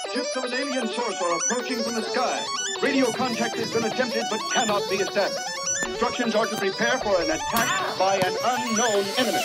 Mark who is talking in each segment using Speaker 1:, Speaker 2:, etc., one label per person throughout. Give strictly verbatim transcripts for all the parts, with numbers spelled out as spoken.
Speaker 1: Ships of an alien source are approaching from the sky. Radio contact has been attempted but cannot be established. Instructions are to prepare for an attack by an unknown enemy.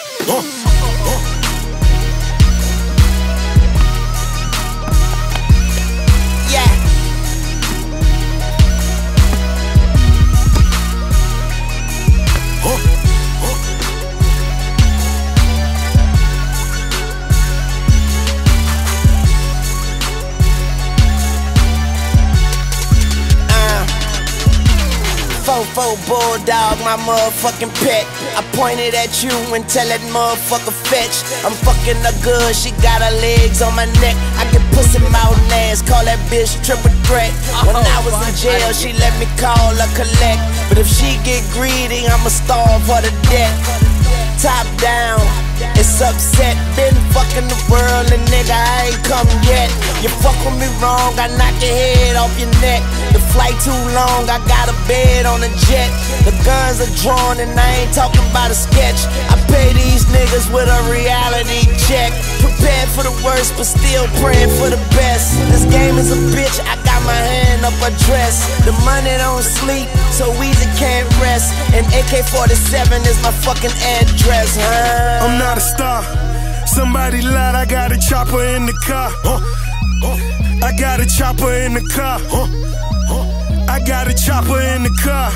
Speaker 2: Fofo bulldog, my motherfucking pet. I pointed at you and tell that motherfucker fetch. I'm fucking her good, she got her legs on my neck. I get pussy mouth and ass, call that bitch triple threat. When I was in jail, she let me call her collect. But if she get greedy, I'ma starve her to death. Top down, it's upset. Been fucking the world and nigga, I ain't come yet. You fuck with me wrong, I knock your head off your neck. The flight too long, I got a bed on a jet. The guns are drawn and I ain't talking about a sketch. I pay these niggas with a reality check. Prepared for the worst, but still praying for the best. This game is a bitch, I got my hand up her dress. The money don't sleep, so Weezy can't rest. And A K forty-seven is my fucking address, huh?
Speaker 3: I'm not a star, somebody lied, I got a chopper in the car. I got a chopper in the car. I got a chopper in the car.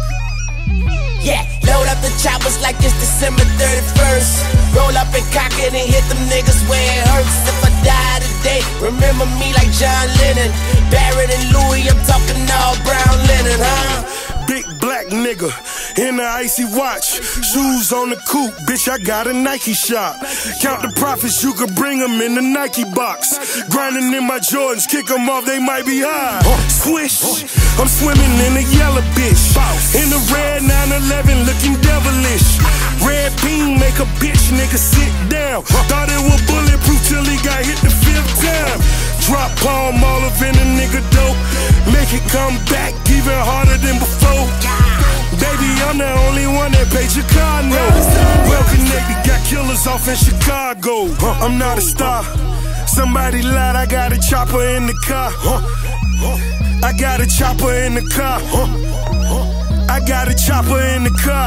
Speaker 2: Yeah, load up the choppers like it's December thirty-first. Roll up and cock it and hit them niggas where it hurts. If I die today, remember me like John Lennon. Barrett and Louis, I'm talking all brown linen, huh?
Speaker 3: Big black nigga in the icy watch, shoes on the coupe, bitch, I got a Nike shop. Count the profits, you could bring them in the Nike box. Grinding in my Jordans, kick them off, they might be high. Swish, I'm swimming in a yellow bitch. In the red nine eleven, looking devilish. Red beam make a bitch nigga sit down. Thought it was bulletproof till he got hit the fifth time. Drop palm all up in a nigga dope. Make it come back even harder than before. Baby, I'm the only one that paid your car note. Well connected, got killers off in Chicago. I'm not a star, somebody lied, I got a chopper in the car. I got a chopper in the car. I got a chopper in the car.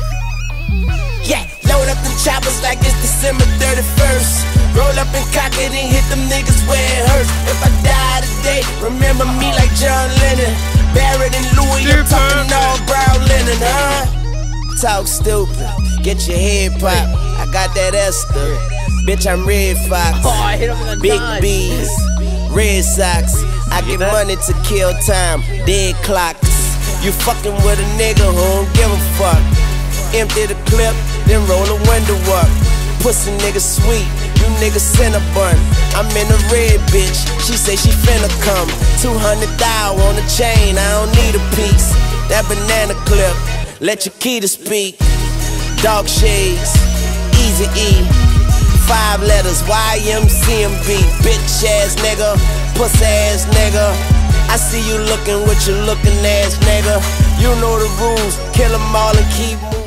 Speaker 2: Yeah, load up the choppers like it's December thirty-first. Roll up and cock it and hit them niggas where it hurts. If I die today, remember me like John Lennon. Barrett and Louis, I'm talking all brown linen, huh? Talk stupid, get your head popped. I got that Esther, bitch, I'm Red Fox. Big B's, Red Sox. I get money to kill time, dead clocks. You fucking with a nigga who don't give a fuck. Empty the clip, then roll the window up. Pussy nigga sweet, you niggas Cinnabon. I'm in a red bitch, she say she finna come. Two hundred thousand on the chain, I don't need a piece. That banana clip, let your key to speak. Dog shades, Easy E. Five letters, Y M C M B. Bitch ass nigga, pussy ass nigga. I see you looking with your looking ass nigga. You know the rules, kill them all and keep moving.